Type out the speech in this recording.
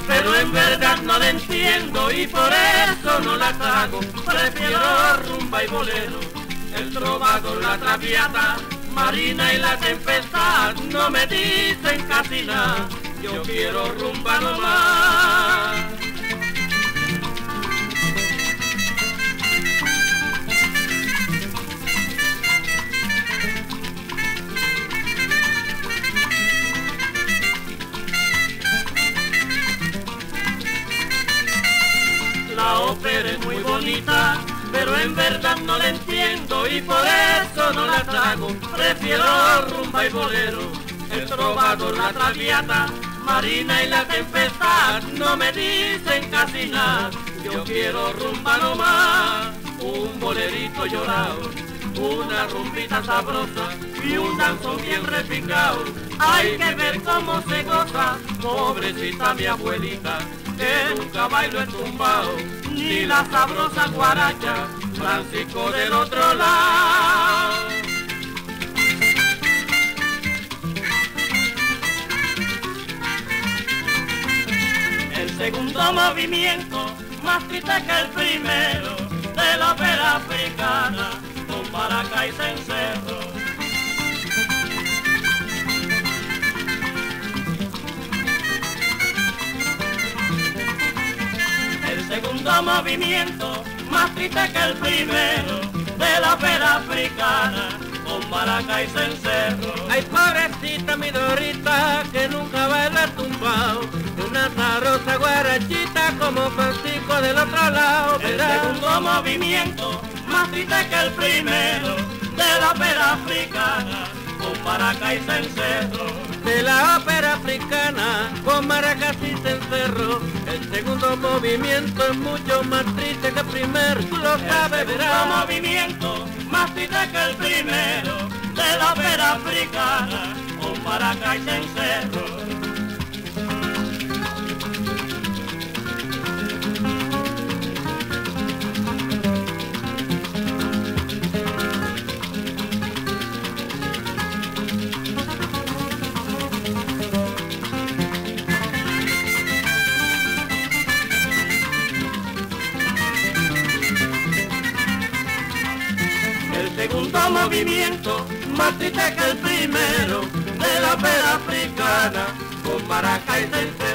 pero en verdad no la entiendo y por eso no la trago. Prefiero rumba y bolero, el trovador, la traviata, Marina y la tempestad no me dicen casi nada. Yo quiero rumba nomás. La ópera es muy bonita, pero en verdad no la entiendo y por eso no la trago. Prefiero rumba y bolero, el trovador, la traviata, Marina y la tempestad no me dicen casi nada. Yo quiero rumba nomás, un bolerito llorado, una rumbita sabrosa y un danzón bien repicado. Hay que ver cómo se goza, pobrecita mi abuelita, que nunca bailo entumbao, ni la sabrosa guaracha, Francisco del otro lado. El segundo movimiento, más triste que el primero, de la ópera africana, con maraca y cencerro. El segundo movimiento, más triste que el primero, de la ópera africana, con maraca y cencerro. Ay, pobrecita mi Dorita, que nunca baila tumbao, de una sabrosa guarachita como Francisco del otro lado. El segundo movimiento, más triste que el primero, de la ópera africana, con maraca y cencerro. De la ópera africana, con maracas y cencerro, el segundo movimiento es mucho más triste que el primero, tú lo sabes, verás. El segundo movimiento, más triste que el primero, de la ópera africana, con maraca y cencerro. El segundo movimiento, más triste que el primero, de la ópera africana, con maraca y cencerro.